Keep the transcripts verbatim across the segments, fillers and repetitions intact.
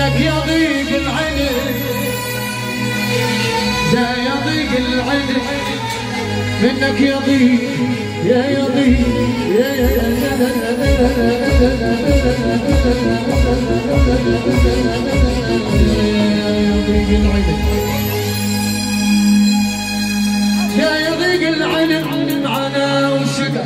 منك يضيق العين لا يضيق العين منك يضيق يا يضيق يا يضيق العين يا يضيق العين معنا وشقا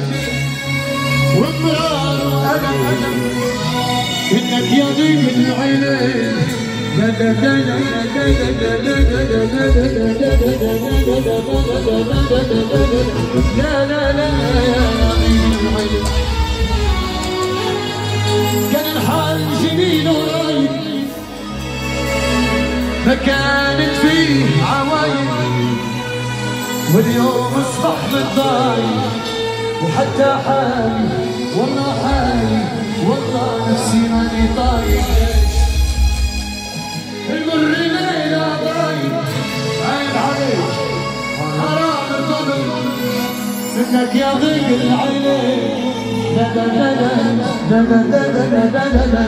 ومرار ألم منك يضيق العين لا لا لا لا لا كان الحال جميل ورايق ما كانت فيه عوايد واليوم اصبح متضايق وحتى حالي والله حالي والله نفسي ماني طايق المر ليلة ضايق عيب عليك حرام الظلم منك يضيق العينين لا لا لا لا لا لا لا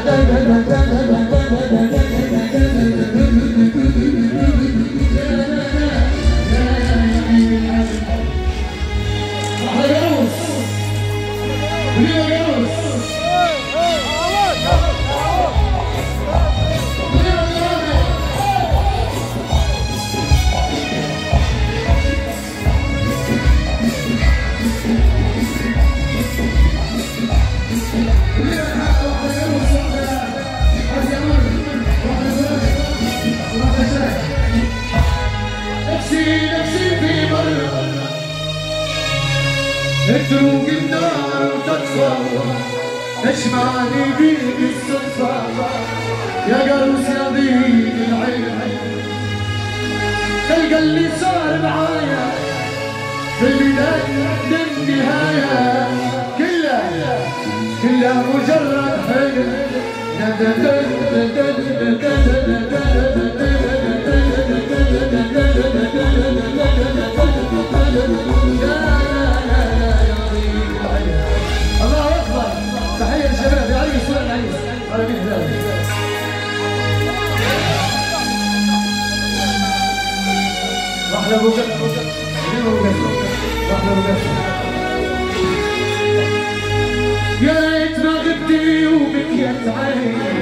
تروق النار وتطفى تجمعني بيك الصدفة يا قروس يا ضيق العين تلقى اللي صار معايا في البداية للنهاية كلها كلها مجرد حلم الله اكبر تحيه للشباب يا علي صور العريس على مين هذا واحنا ابو جد مين ابو جد واحنا ابو جد يا ريت ما غبتي وبكيت عيني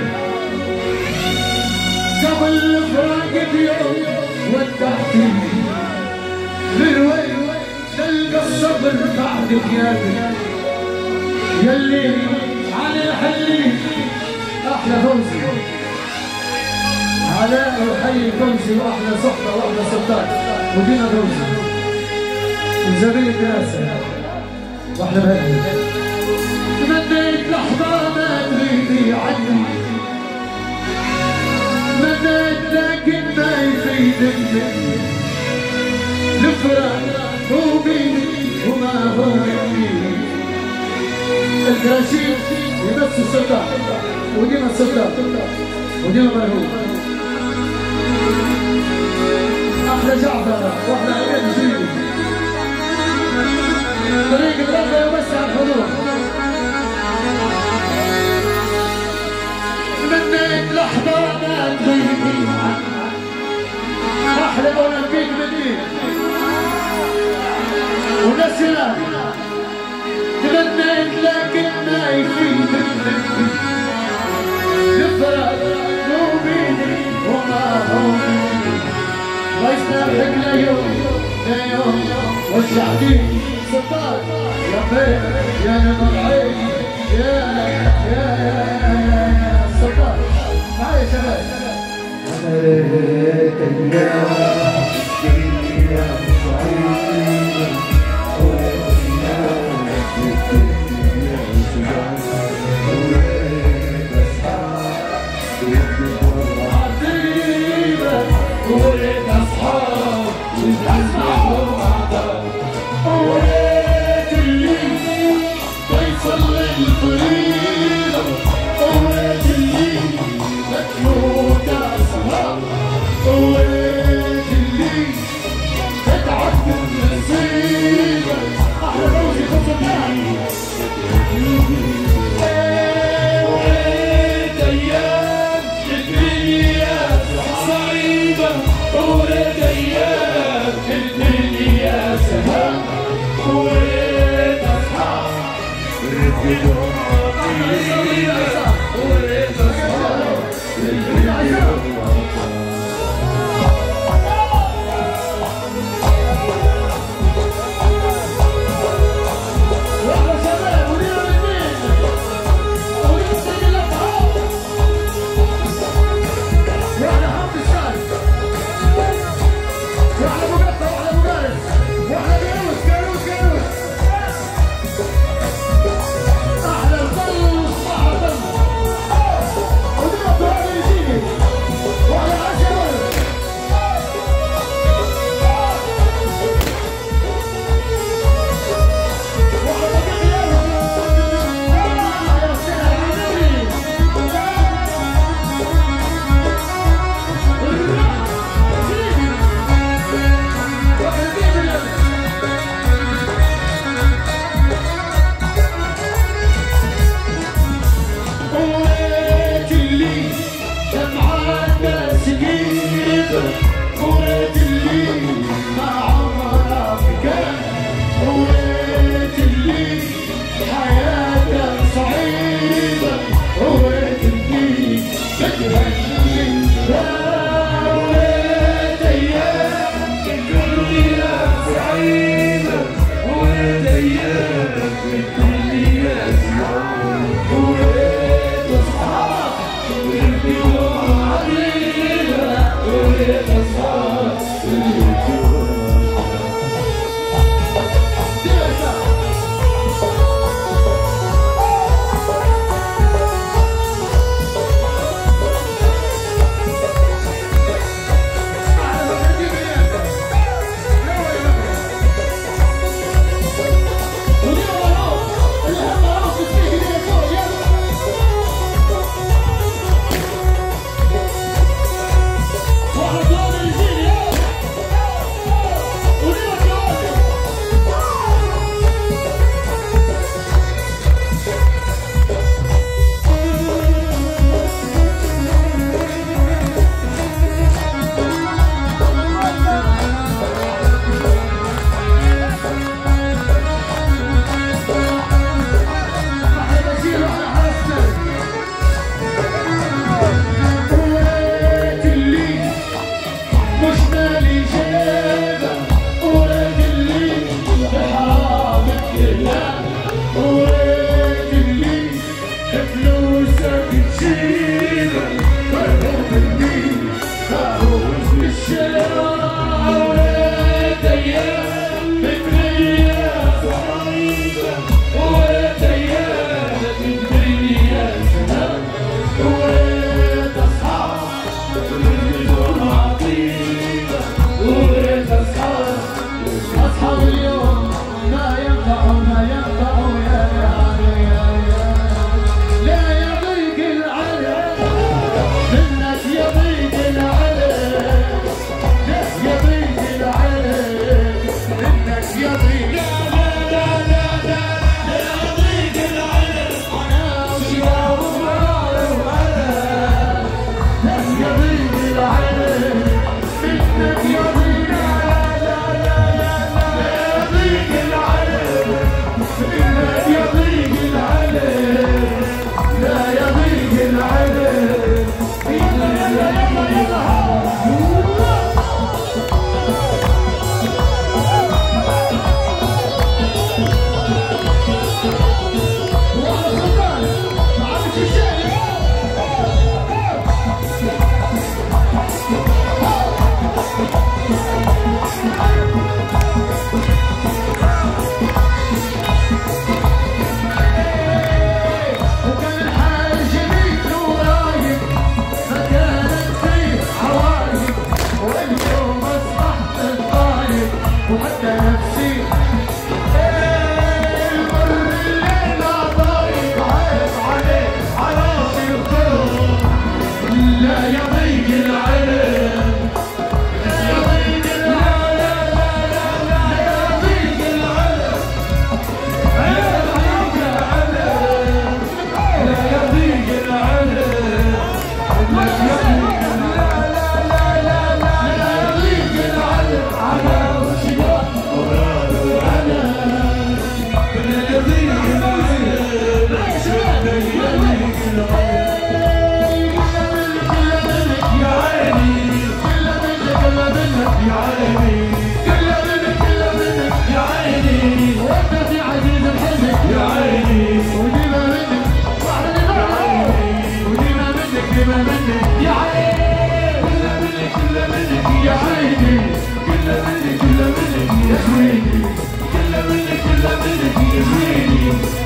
قبل الفراق بيوم ودعتني من وين تلقى الصبر بعدك يا بنت يلي على حلي احلى فوزي علاء وحي فوزي واحلى صحبه واحلى سلطان ودينا فوزي وزميل كاسه واحلى بهدي تمنيت لحظه ما تغيبي عني تمنيت لكن ما يفيدك مني الفراق هو بيني وما هو مني الكراشيب يمس السلطان وديما السلطان وديما مرهوب احلى جعفر واحلى عيال جيل طريق الرقه يوسع الحضور تمنيت لحظه ما تغيبي احلى اولمبيك مدينه ونسينا تمنيت لكن ما يفيدك الفراق مو بيدي وما هو مني ما يسترحك ليوم ليوم وسعتي سلطان يا بيت يا نمر عيني يا يا يا يا سلطان معايا يا شباب انا ريت اليوم وريت اصحاب وتسمعوا بعض وريت اللي بيصل للطريق وريت اللي مكفوت اصحاب وريت اللي تتعب من نصيبك احلى فوزي خصمني وريت ايام تجري يضيق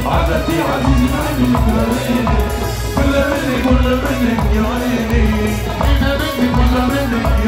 عادتي عزيزي عني كل منك كل منك يا عيني كل منك كل منك